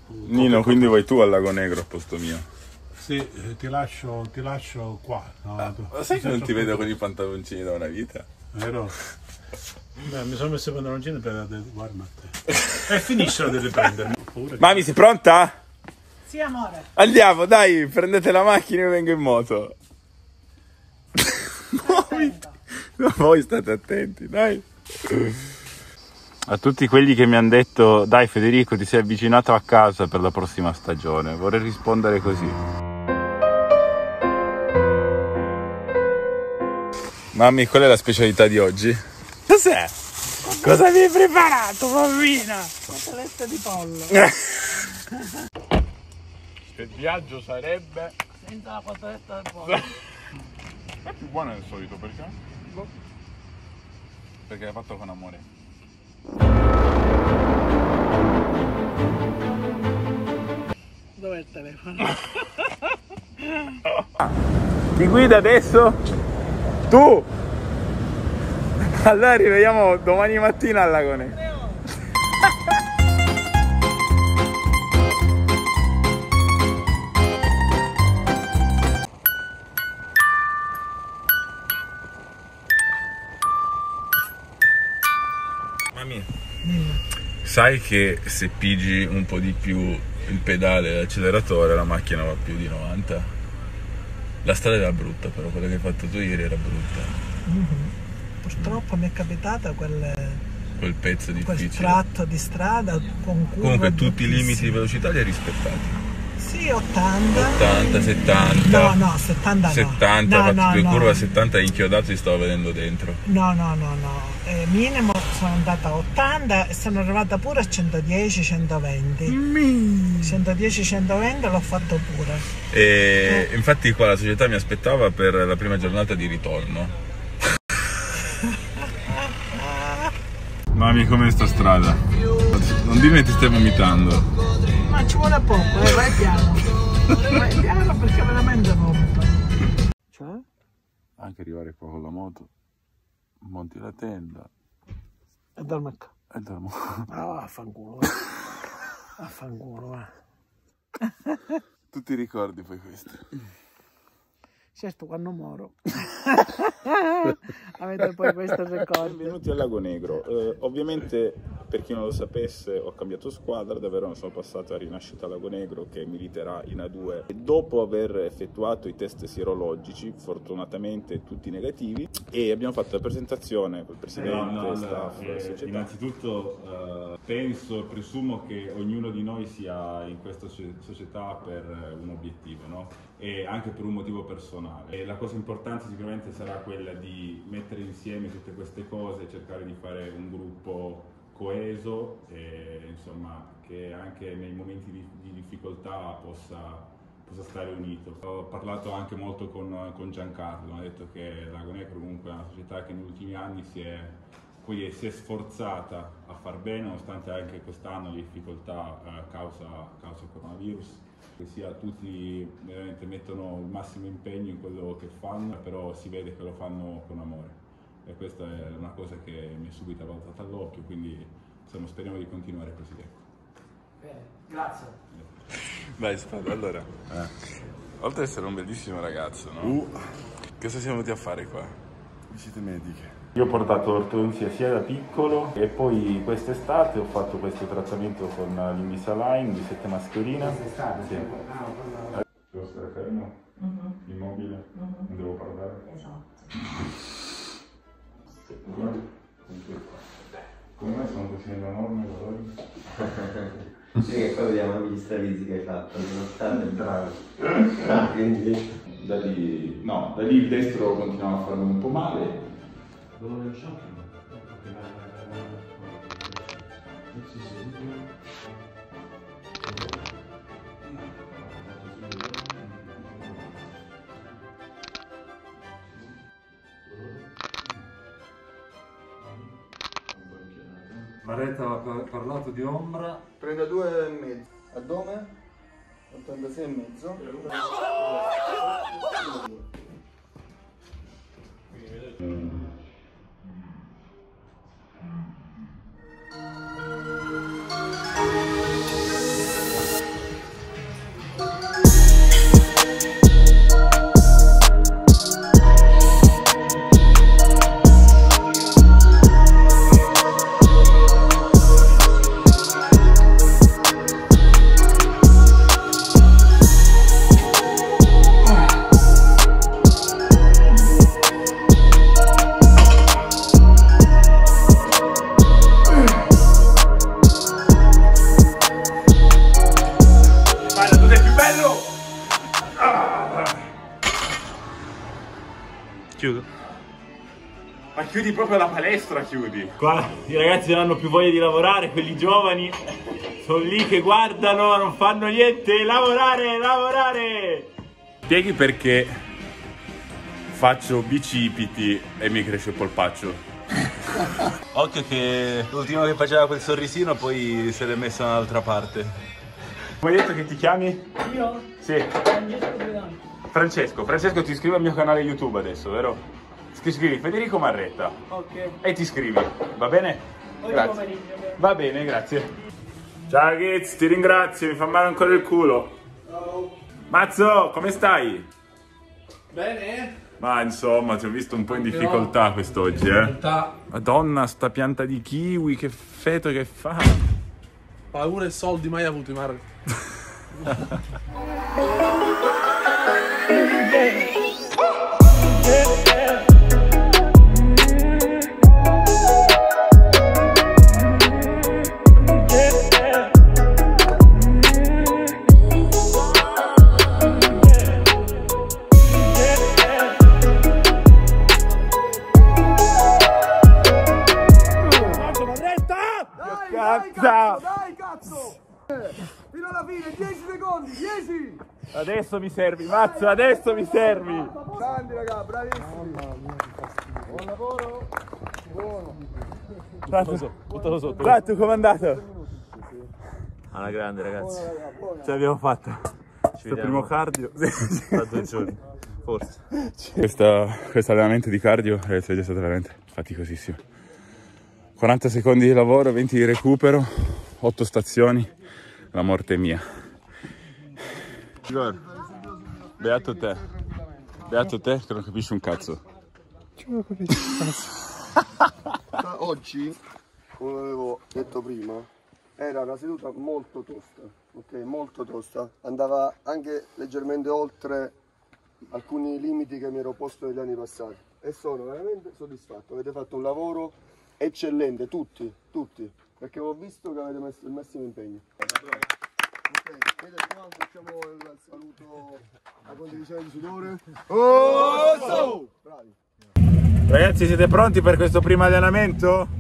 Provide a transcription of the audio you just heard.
Nino, quindi vai tu al Lago Negro al posto mio? Sì, ti lascio qua. No, Ma sai che non ti vedo con i pantaloncini da una vita? Vero? Beh, mi sono messo i pantaloncini per guarda a te. E finisce di riprendermi. Mami, sei pronta? Sì, amore. Andiamo, dai, prendete la macchina e io vengo in moto. Voi state attenti, dai. A tutti quelli che mi hanno detto dai Federico ti sei avvicinato a casa per la prossima stagione, vorrei rispondere così. Mammi, qual è la specialità di oggi? Cos'è? Cosa mi hai preparato, bambina? Cotolette di pollo. Se il viaggio sarebbe... Senza la cotoletta di pollo. È più buono del solito, perché? Perché l'hai fatto con amore. Dov'è il telefono? Ti guida adesso? Tu! Allora rivediamo domani mattina al Lago Negro. Mamma, sai che se pigi un po' di più il pedale e l'acceleratore la macchina va più di 90? La strada era brutta, però quella che hai fatto tu ieri era brutta. Purtroppo mi è capitata quel pezzo difficile. quel tratto di strada con curve. Comunque tutti i limiti di velocità li hai rispettati. Sì, 80. 80, 70. No, 70 no. 70, No, fatto no, due no. curve a 70 inchiodato, ti stavo vedendo dentro. No. Minimo sono andata a 80 e sono arrivata pure a 110, 120. 110, 120 l'ho fatto pure. E infatti qua la società mi aspettava per la prima giornata di ritorno. Mami, com'è sta strada? Non dimmi che ti stai vomitando. Ma ci vuole poco, vai piano. Vai piano perché veramente vomito. Cioè? Anche arrivare qua con la moto, monti la tenda E dormo qua. e dormo. Ah, vaffanculo. Vaffanculo, Tutti i ricordi poi questi. Certo, quando moro. Avete poi questo ricordo. Benvenuti al Lago Negro. Ovviamente, per chi non lo sapesse, ho cambiato squadra, da Verona sono passato a Rinascita Lago Negro, che militerà in A2. E dopo aver effettuato i test sierologici, fortunatamente tutti negativi, e abbiamo fatto la presentazione col presidente, staff, società. Innanzitutto penso, presumo che ognuno di noi sia in questa società per un obiettivo, no? E anche per un motivo personale. E la cosa importante sicuramente sarà quella di mettere insieme tutte queste cose, cercare di fare un gruppo coeso e insomma che anche nei momenti di difficoltà possa stare unito. Ho parlato anche molto con Giancarlo, ha detto che Lago Negro comunque è una società che negli ultimi anni si è sforzata a far bene, nonostante anche quest'anno le difficoltà causa coronavirus. Che sia tutti veramente mettono il massimo impegno in quello che fanno, però si vede che lo fanno con amore e questa è una cosa che mi è subito balzata all'occhio, quindi insomma, speriamo di continuare così. Bene, grazie. Vai Spada, allora, oltre ad essere un bellissimo ragazzo, no? Cosa siamo venuti a fare qua? Visite mediche. Io ho portato ortodonzia sia da piccolo e poi quest'estate ho fatto questo trattamento con l'Invisalign di 7 mascherine. Quest'estate? Sì. Devo stare fermo? Immobile? Non devo parlare? Esatto. Come mai sono così enormi valori? Sì, che poi vediamo gli stravisi che hai fatto, nonostante Bravo. quindi Da lì il destro continuava a farmi un po' male. Dove lo lasciato? Maretta ha parlato di ombra. 32,5. Addome? 86,5. Chiudo. Ma chiudi proprio la palestra, chiudi. Qua i ragazzi non hanno più voglia di lavorare, quelli giovani sono lì che guardano, non fanno niente. Lavorare, lavorare! Spieghi perché faccio bicipiti e mi cresce il polpaccio. Occhio che l'ultimo che faceva quel sorrisino poi se l'è messo dall'altra parte. Come hai detto che ti chiami? Io? Sì. Francesco. Francesco, ti iscrivi al mio canale YouTube adesso, vero? Scrivi Federico Marretta. Ok. E ti iscrivi, va bene? Oggi Grazie. pomeriggio. Va bene, grazie. Ciao ragazzi, ti ringrazio, mi fa male ancora il culo. Ciao. Mazzo, come stai? Bene? Ma insomma, ti ho visto un po' in difficoltà quest'oggi, Madonna, sta pianta di kiwi, che feto che fa. Paura e soldi mai avuti, Mario. Dai cazzo! Fino alla fine, 10 secondi, 10! Adesso mi servi, Mazzo, adesso mi servi. Grandi raga, bravissimi! Buon lavoro! Buono! Buttalo sotto. Guarda, come è andato? Alla grande ragazzi. Ce l'abbiamo fatta. Ci Il primo cardio. tra 2 giorni. Forse. Questo allenamento di cardio è stato veramente faticosissimo. 40 secondi di lavoro, 20 di recupero, 8 stazioni, la morte è mia. Igor, beato te che non capisci un cazzo. Oggi, come avevo detto prima, era una seduta molto tosta, ok? Molto tosta. Andava anche leggermente oltre alcuni limiti che mi ero posto negli anni passati. E sono veramente soddisfatto. Avete fatto un lavoro eccellente, tutti, perché ho visto che avete messo il massimo impegno. Ok, vedete qua facciamo il saluto, la condivisione di sudore. Bravi! Ragazzi, siete pronti per questo primo allenamento?